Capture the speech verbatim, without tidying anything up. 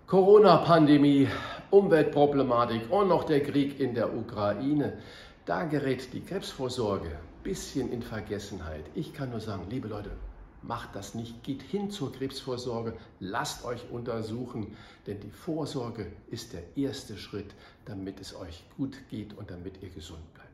Corona-Pandemie, Umweltproblematik und noch der Krieg in der Ukraine. Da gerät die Krebsvorsorge ein bisschen in Vergessenheit. Ich kann nur sagen, liebe Leute, macht das nicht, geht hin zur Krebsvorsorge, lasst euch untersuchen, denn die Vorsorge ist der erste Schritt, damit es euch gut geht und damit ihr gesund bleibt.